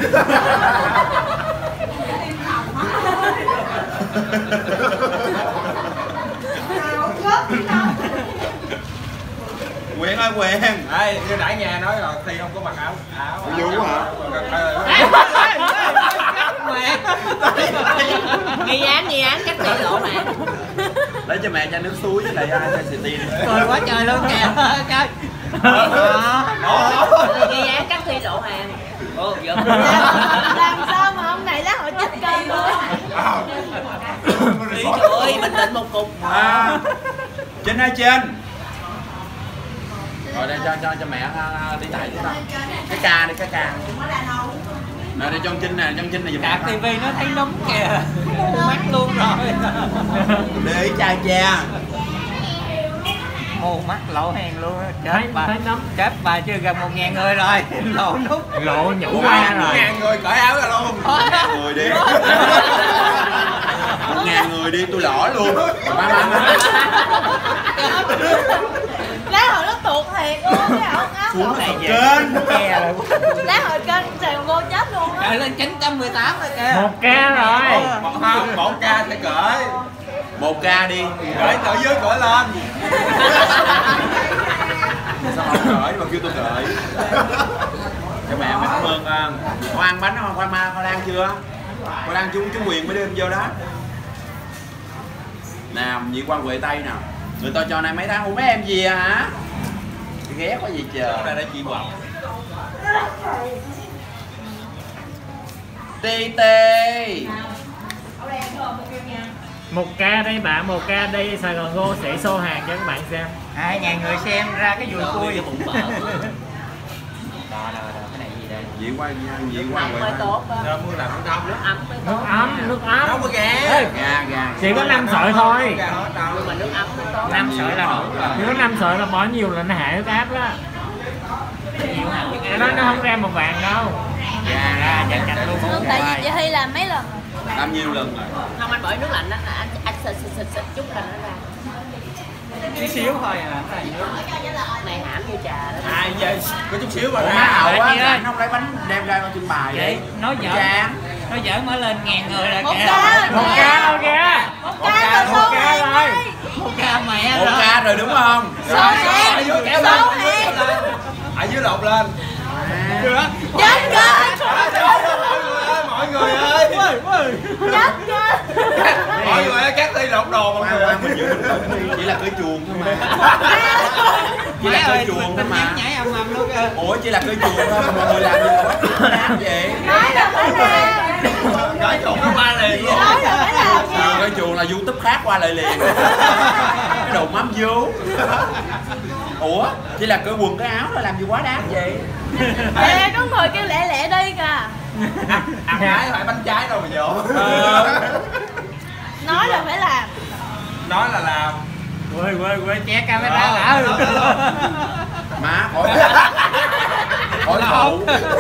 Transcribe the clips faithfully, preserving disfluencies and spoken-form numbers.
Quyền ơi Quyền. Ê, như nãy nghe nói rồi Thi không có mặc áo áo. Vũ hả? Nghi án nghi án chắc bị lộ mẹ. Lấy cho mẹ cho nước suối với lại ai cho xì tin. Cười quá trời luôn kìa. Trời. Nghi án cắt Thi lộ hàng. Ồ, giỡn. Làm sao mà hôm nay lá hội chết cơm luôn. Trời ơi, bình tĩnh một cục. À, trên hai trên. Rồi đây cho cho cho mẹ đi tẩy đi ta. Cái ca đi cái ca. Nè đây trong Trinh nè, trong Trinh này giùm Cạc tivi nó thấy nóng kìa. Mắt luôn rồi. Để cha cha. Mù mắt lộ hàng luôn. Chết bà. Chết bà chưa gần một ngàn người rồi. Lộ nút. Lộ nhũ qua rồi. Một ngàn người cởi áo ra luôn. Một ngàn người đi. Một ngàn người đi tôi lỏ luôn. Má má má. Lá hội nó tuột thiệt luôn cái áo áo. Xuống này kênh. Lá hội kênh trời ngô chết luôn á. Cởi lên chín trăm mười tám rồi kìa. Một ca rồi. Không, một ca sẽ cởi. Một ca đi. Cởi cởi dưới cởi lên. Sao không cởi mà kêu tôi cởi. Cho mẹ mẹ cảm ơn. Con ăn bánh không? Con ăn con ăn chưa? Con ăn chú chú Quyền mới đem vô đó. Nào, nhị quan Huệ Tây nào. Người ta cho này mấy tháng. Ủa mấy em gì à hả? Ghét quá gì trời. Đây đây chị Bọc. Tê tê. Một ca đây bạn, một ca đây Sài Gòn Go sẽ show hàng cho các bạn xem. Hai ngàn người xem ra cái dùi cui bụng bở. Đó, đó, đó, cái này gì đây? Dị quan dị quan Huệ Tây. Rồi mua làm nước ấm, Nước ấm, nước ấm, nước ấm. Nấu gà. Gà gà. Chỉ có năm sợi thôi. Nhưng mà nước ấm nó tốt. năm sợi là đủ rồi. Chỉ có năm sợi là bỏ nhiều là nó hại huyết áp đó. Nó nó không ra một vàng đâu. Gà Ra chặt chặt luôn. Không, tại vì chị Thi làm mấy lần. làm nhiều lần rồi. Không, anh bỏ nước lạnh đó, anh anh xịt xịt xịt xịt chút là nó ra. Chút xíu thôi à. Này hãm như trà đó. À giờ có chút xíu mà Ủa, ra. má hậu á, Á. không lấy bánh đem ra trưng bày Vậy đi. nói giỡn. Chán. Nói giỡn mới lên ngàn người rồi Một kìa. ca. Một ca đâu kìa. Một ca rồi một số ca hàng rồi. ơi. Một ca mẹ Một rồi. ca rồi đúng không? Số hàng. Ở dưới kéo Số lên. hàng. Ở dưới lột lên. Chết cơ. Mọi người ơi. Chết cơ. Mọi người ơi, các Thi lột đồ mọi Khoan, người. khoan, mình giữ bình tĩnh đi. Chỉ là cưới chuồng thôi mà. Chỉ là cưới chuồng thôi mà. Nhảy âm âm luôn kìa. Ủa chỉ là cưới chuồng thôi mà mọi người làm gì quá đáng vậy? Nói là phải làm. Nói chuồng nó qua liền luôn. Nói là phải làm nha. Cưới chuồng là YouTube khác qua lại liền. Cái đồ mắm vú. Ủa chỉ là cưới quần cái áo thôi làm gì quá đáng vậy? Ê, có người kêu lẹ lẹ đi kìa. Ăn trái phải bánh trái đâu mà dỗ. Nói là phải làm. Nói là làm. Quê quê quê che camera lạ rồi. Má khỏi khỏi phụ.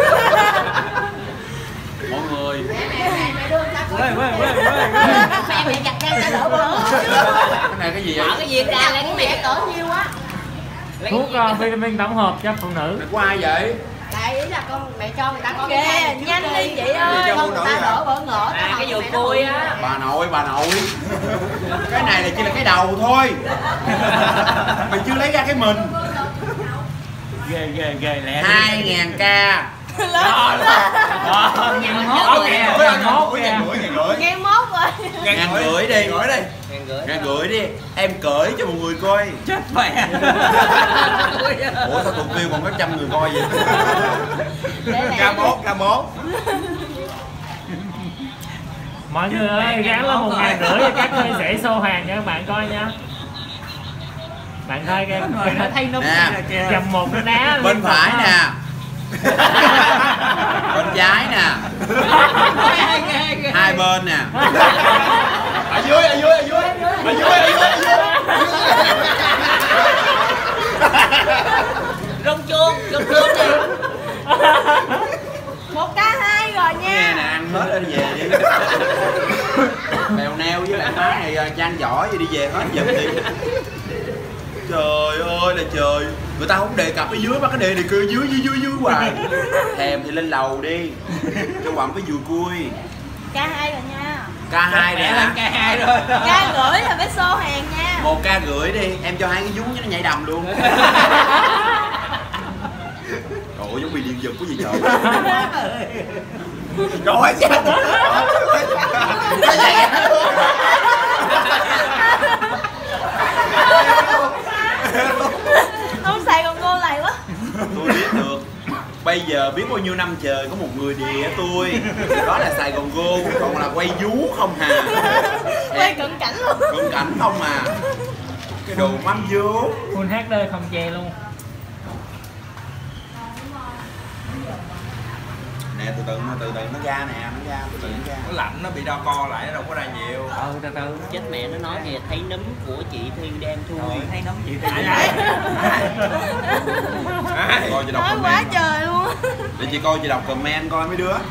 Mọi người Quê quê quê quê. Mẹ mẹ chặt ra đỡ bữa. cái này cái gì vậy? Mở cái gì ra lại cái mẹ cỡ nhiêu á. Thuốc uh, vitamin tổng hợp cho phụ nữ. Này của ai vậy? Tại ý là con mẹ cho người ta có cái nhanh đi chị ơi, con người ta đỡ bỡ ngỡ. À cái dùi cui á. Bà nội bà nội. Cái này là chỉ là cái đầu thôi. Mày chưa lấy ra cái mình. Ghê ghê ghê lẹ. Hai ngàn ca. Ngàn mốt kìa. Ngàn mốt kìa. Nghe mốt rồi. Ngàn rưỡi đi. Ngàn đi. Ngàn rưỡi đi. Em cởi cho mọi người coi. Chết mẹ. Ủa sao tụi view còn có trăm người coi vậy? Ca mốt, ca mốt. Mọi người ơi, gắn lên một ngàn rưỡi cho các Thi sẽ show hàng cho các bạn coi nha. Bạn coi kìa. Người nó thấy nó Nè. rồi kìa. Cầm một cái đá. Bên phải nè. Bên trái nè. Hai bên nè. Ở dưới, ở dưới, ở dưới. Ở dưới, ở dưới, ở dưới. Rung chuông, rung chuông đi. Một ca hai rồi Nghe nha. nè ăn hết rồi đi về đi. Bèo neo với lại má này trang giỏi vậy đi về hết giùm đi. Trời ơi là trời, người ta không đề cập ở dưới mà cái đề này cười dưới dưới dưới dưới hoài. Thèm thì lên lầu đi, cho quặn cái dùi cui. Ca hai rồi nha. Ca hai nè. Lên ca hai rồi. Ca rưỡi là phải xô hàng nha. Một ca rưỡi đi, em cho hai cái vú nó nhảy đầm luôn. Trời ơi, giống bị điện giật có gì trời. Rồi chết. Không xài còn cô này quá. Tôi biết được. Bây giờ biết bao nhiêu năm trời có một người đìa tôi. Đó là Sài Gòn Go, còn là quay vú không hà. Quay cận cảnh luôn. Cận cảnh không à. Cái đồ mắm vú. Full hát đê không chê luôn. Nè từ từ nó từ từ nó ra nè, nó ra từ từ nó ra. Nó lạnh nó bị đo co lại nó đâu có ra nhiều. Ừ từ từ. Chết mẹ nó nói kìa, thấy nấm của chị Thi đang thui. Thấy nóng chị Thi. Coi chị đọc Nói quá comment. trời luôn. Để chị coi chị đọc comment coi mấy đứa.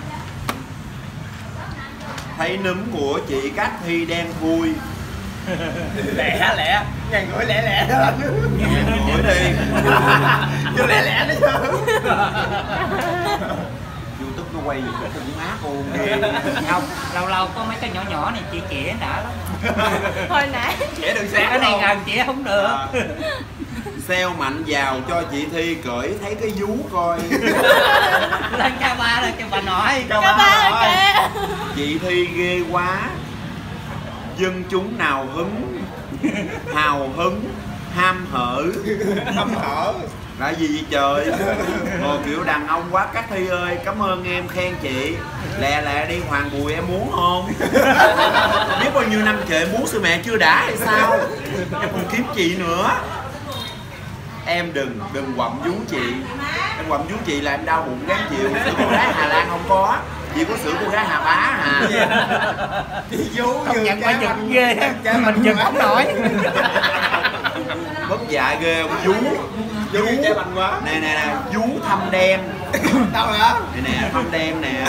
Thấy núm của chị Cát Thi đang vui. Lẹ lẹ, ngàn rưỡi lẹ lẹ đó. Ngồi đi. Vô lẹ lẹ đó chứ. YouTube nó quay cái cũng ác luôn ghê. Không, lâu lâu có mấy cái nhỏ nhỏ này chị chĩa đã lắm. Hồi nãy Trẻ đường sáng Cái này gần chĩa không được. À, sale mạnh vào cho chị Thi cởi thấy cái vú coi. Lên ca ba rồi cho bà nội. Ca ba rồi kìa. Chị Thi ghê quá. Dân chúng nào hứng, hào hứng, ham hở. Hâm hở. Là gì vậy trời? Ngồi kiểu đàn ông quá. Cát Thi ơi, cảm ơn em khen chị. Lẹ lẹ đi Hoàng Bùi em muốn không? Biết bao nhiêu năm trời muốn sư mẹ chưa đã hay sao? Em còn kiếm chị nữa. Em đừng, đừng quặm vú chị. Em quặm vú chị là em đau bụng gán chịu. Sữa cô gái Hà Lan không có. Chỉ có sữa cô gái Hà Bá hà. Chị vú Công nhận phải giật ghê. Mình giật không nổi. Mất dạy ghê không? Vú. Vú trái bành quá. Nè nè nè, vú thâm đen. Đâu hả? Nè nè, thâm đen nè.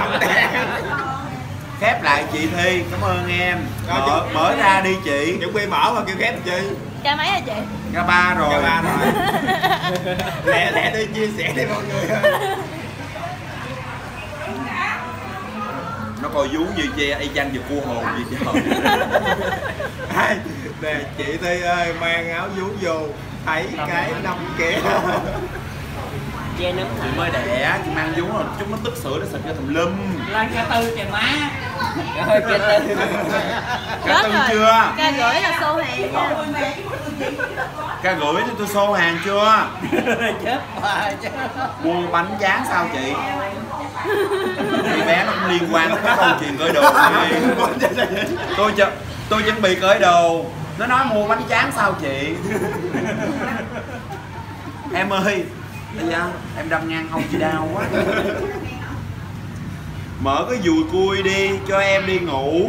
Khép lại chị Thi, cảm ơn em. Mở, mở ra đi chị. Chuẩn bị mở mà kêu khép chị. Ca mấy hả chị? Ca ba rồi. Ca ba rồi. Lẹ lẹ đi chia sẻ đi mọi người ơi. Nó coi vú như che y chang giật cua hồn gì chứ. Ai, nè chị Thi ơi, mang áo vú vô thấy cái nông kìa. Che nấm Chị mới đẻ, chị mang vú rồi chúng nó tức sữa nó xịt ra tùm lum. Lên ca tư trời má. Ơi, che tư. Ca tư chưa? Ca rưỡi là xô hàng nha. Ca rưỡi thì tôi xô hàng chưa? Chết bà chứ. Mua bánh tráng sao chị? Thì bé nó cũng liên quan đến cái câu chuyện cởi đồ này. Tôi ch tôi chuẩn bị cởi đồ. Nó nói mua bánh tráng sao chị? Em ơi, dạ, em đâm ngang hông chị đau quá. Mở cái dùi cui đi cho em đi ngủ.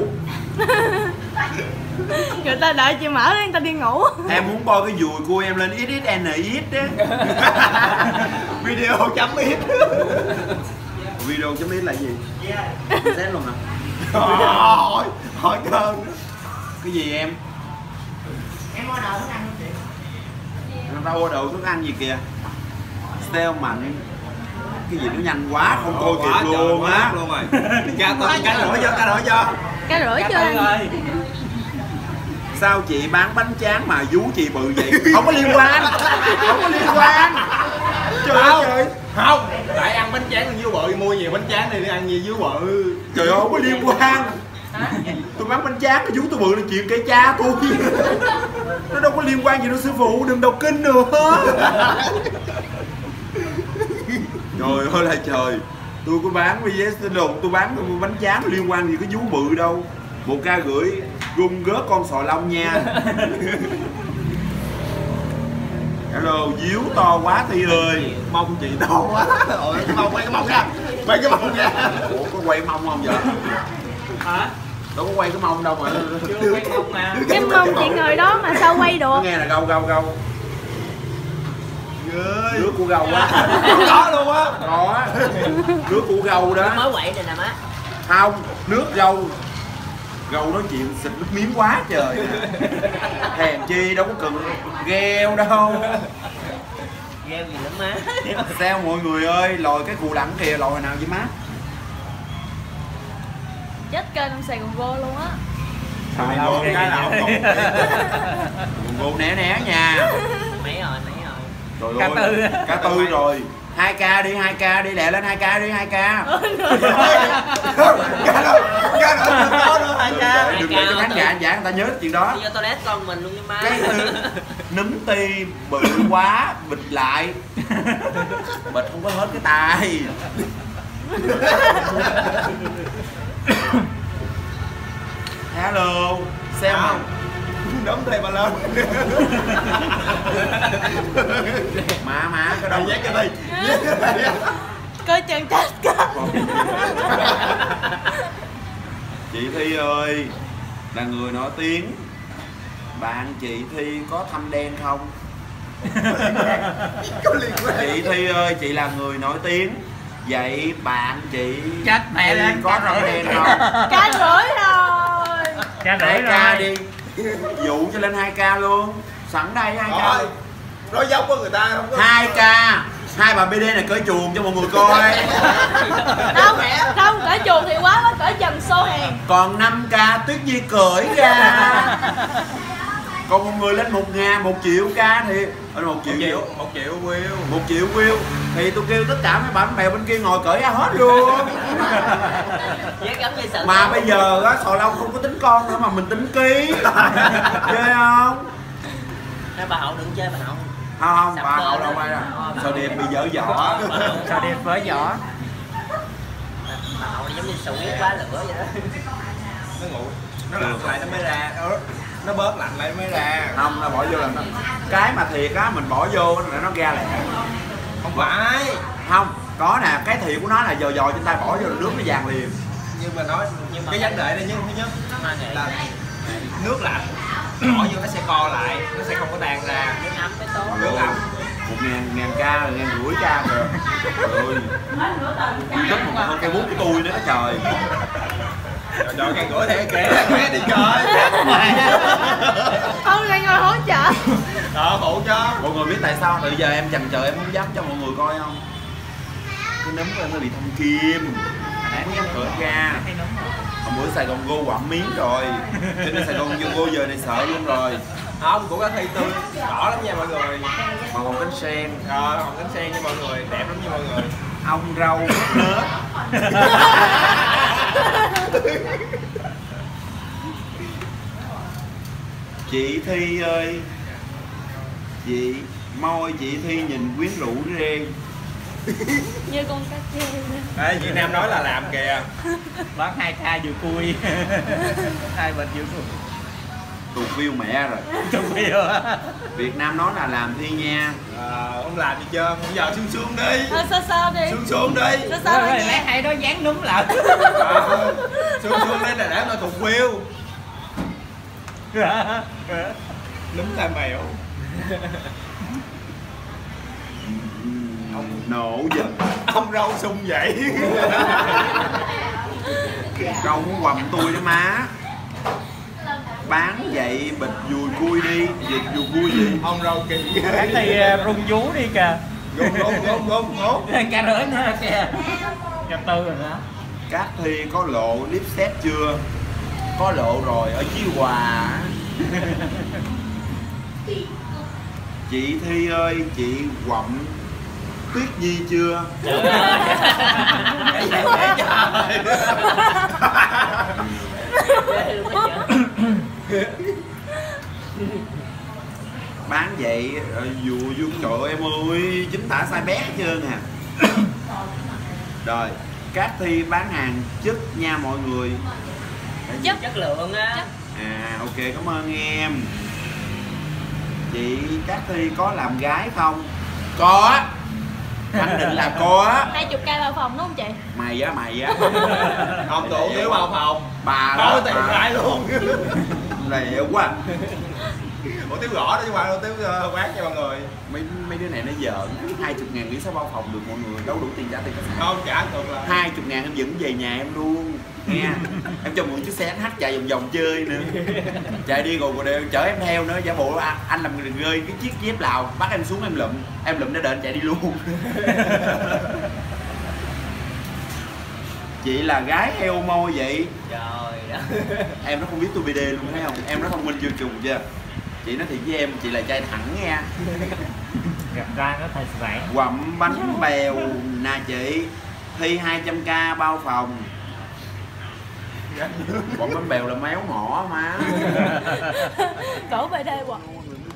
Người ta đợi chị mở người ta đi ngủ. Em muốn coi cái dùi cui em lên ít ít n ít á. Video chấm ít. Video chấm ít là gì? Xét luôn hả? Hỏi, hỏi cơn. Cái gì em? Em order thức ăn chị. Người ta order thức ăn gì kìa? Sale mạnh. Cái gì nó nhanh quá không coi kịp luôn á. Luôn rồi. Ca tôi cá rưỡi cho, cá rưỡi cho. Ca rưỡi chưa anh? Sao chị bán bánh tráng mà vú chị bự vậy? Không có liên quan. Không có liên quan. Trời ơi trời. Không, tại ăn bánh tráng con vú bự, mua nhiều bánh tráng này đi ăn gì vú bự. Trời ơi không có liên quan. Tôi bán bánh tráng cái vú tôi bự là chuyện kể cha tôi. Nó đâu có liên quan gì đâu sư phụ, đừng đọc kinh nữa. Trời ơi là trời. Tôi có bán với vé đồn, tôi bán bánh tráng liên quan gì cái vú bự đâu. Một ca rưỡi gung gớt con sò lông nha. Hello, díu to quá Thi ơi. Mông chị to quá. Ôi cái mông, quay cái mông ra. Quay cái mông ra. Ủa có quay mông không vậy? Hả? Đâu có quay cái mông đâu mà. Chưa quay không mà. Cái mông chị ngồi đó mà sao quay được? Nghe là gâu gâu gâu. Ơi. Nước của gâu á. Có luôn á. Có. Nước của gâu đó. Mới quậy này nè má. Không, nước gâu. Gâu nói chuyện xịt nước miếng quá trời nè. Hèn chi đâu có cần gheo đâu. Gheo gì lắm má. Sao mọi người ơi, lòi cái cù lẳng kìa, lòi hồi nào vậy má? Chết kênh ông Sài Gòn Vô luôn á. Sài Gòn cái nào không? Gòn né né nha. Mấy rồi, mấy rồi. Trời Cá ơi, tư. cá tư rồi. hai k đi, hai k đi, lẹ lên hai k đi, hai k. Cá đâu, cá đâu, có nữa hai ca. Đừng để cho khán giả anh giả người ta nhớ chuyện đó. Đi vô toilet con mình luôn đi má. Cái núm ti bự quá, bịt lại. Bịt không có hết cái tay. Hello, xem không? Đóng tay bà lên. Má má cái đâu Dắt cái đi. Coi chừng chết con. Chị Thi ơi, là người nổi tiếng. Bạn chị Thi có thâm đen không? Có liên quan. Chị Thi ơi, chị là người nổi tiếng. Vậy bạn chị Chết mẹ Thi lên, có chết thâm rồi. đen không? Cá rưỡi rồi. Cá hai rưỡi k rồi. đi. Dụ cho lên hai k luôn. Sẵn đây hai k. Rồi, nói giống của người ta không có. hai k. Hai bà bê đê này cởi chuồng cho mọi người coi. Không, không, cởi chuồng thì quá quá, cởi dần xô hàng. Còn năm k Tuyết Nhi cởi ra. Còn một người lên một ngàn, một triệu ca thì ở một triệu triệu, một triệu view. một triệu view thì tôi kêu tất cả mấy bạn bè bên kia ngồi cởi ra hết luôn. Với gắm như sợ. Mà bây giờ á, Sò Long không có tính con nữa mà mình tính ký. Ghê không? Nè bà Hậu đừng chơi bà Hậu. Không không, Sắp bà tới Hậu đâu rồi. bay ra. Sò Điệp bị dở vỏ. Sao đẹp với vỏ. Bà Hậu giống như sầu huyết quá lửa vậy đó. Nó ngủ, nó lạnh lại nó mới ra. Nó, nó bớt lạnh lại mới ra. Không, nó bỏ vô là nó... Cái mà thiệt á, mình bỏ vô là nó ra lẹ. Không phải. Không, có nè, cái thiệt của nó là dò dò trên tay bỏ vô là nước nó vàng liền. Nhưng mà nói, Nhưng mà cái vấn đề đây nhất thứ nhất Hoa nghệ. là nước lạnh bỏ vô nó sẽ co lại, nó sẽ không có tan ra. Nước ấm mới tốt. Nước ấm. Một ngàn, ngàn ca rồi ngàn rưỡi ca rồi. Trời ơi. Tức mà hơn cây bút của tôi nữa đó trời. Trời trời, ngàn rưỡi thì kệ, kệ đi trời. Không lại ngồi hỗ trợ. Ờ, phụ cho. Mọi người biết tại sao từ giờ em chần chờ em không dám cho mọi người coi không? Cái nấm của em nó bị thông kim. Không dám cởi ra. Hôm bữa Sài Gòn Go quặm miếng rồi. Cho nên Sài Gòn Go giờ này sợ luôn rồi. Không, của cá Thi tươi, đỏ lắm nha mọi người. Mà còn cánh sen. Rồi, còn cánh sen nha mọi người, đẹp lắm nha mọi người. Ong rau nết. Chị Thi ơi, chị môi chị Thi nhìn quyến rũ ghê. Như con cá chê. Đây, Việt Nam nói là làm kìa. Bác hai ca vừa cui. Hai bên vừa cui. Tụt view mẹ rồi. Chung video á. Việt Nam nói là làm Thi nha. À, không làm gì trơn, bây giờ xuống xuống đi. Thôi sơ sơ đi. Xuống xuống đi. Sơ sơ Rồi đi lấy nha. hai đó dán núm lại. À, xuống xuống đây là để nó tụt view. Núm tai mèo. Ông nổ giật. Ông rau sung vậy. Rau muốn quầm tôi đó má. Bán vậy bịch dùi cui đi. Dịch dùi cui gì? Ông rau kỳ. Cái thì rung vú đi kìa. Gom gom gom gom gom. Ca rưỡi nữa kìa. Ca tư rồi đó. Các Thi có lộ clip set chưa? Có lộ rồi ở Chí Hòa. Chị Thi ơi, chị quặm Tuyết Nhi chưa? Bán vậy dù vô trời ơi, em ơi, chính tả sai bé hết trơn à. Rồi, Cát Thi bán hàng chất nha mọi người. Chất chất lượng á. À ok, cảm ơn em. Chị Cát Thi có làm gái không? Có. Khẳng định là có. Hai chục ca vào phòng đúng không chị? Mày á, mày á. Ông tụ thiếu bao phòng. Bà Nói đó tiền bà. lại luôn. Lẹ quá. Ủa thiếu gõ đó chứ mà đâu thiếu uh, quát cho mọi người. Mấy mấy đứa này nó giỡn. Hai chục ngàn nghĩ sao bao phòng được mọi người. Đâu đủ tiền trả tiền khách sạn. Không trả được là Hai chục ngàn em dẫn về nhà em luôn. Nghe, em cho mượn chiếc xe ét hát chạy vòng vòng chơi nữa. Chạy đi rồi rồi chở em theo nữa, giả bộ anh làm người rơi cái chiếc dép Lào, bắt em xuống em lụm, em lụm nó đền chạy đi luôn. Chị là gái heo môi vậy. Trời đó. Em nó không biết tôi bê đê luôn thấy không? Em nó thông minh vô trùng chưa? Chị nói thiệt với em, chị là trai thẳng nha. Gặp ra nó thật vậy. Quặm bánh bèo nè chị. Thi hai trăm k bao phòng. Quặm bánh bèo là méo mỏ má. Cổ bê đê hoài.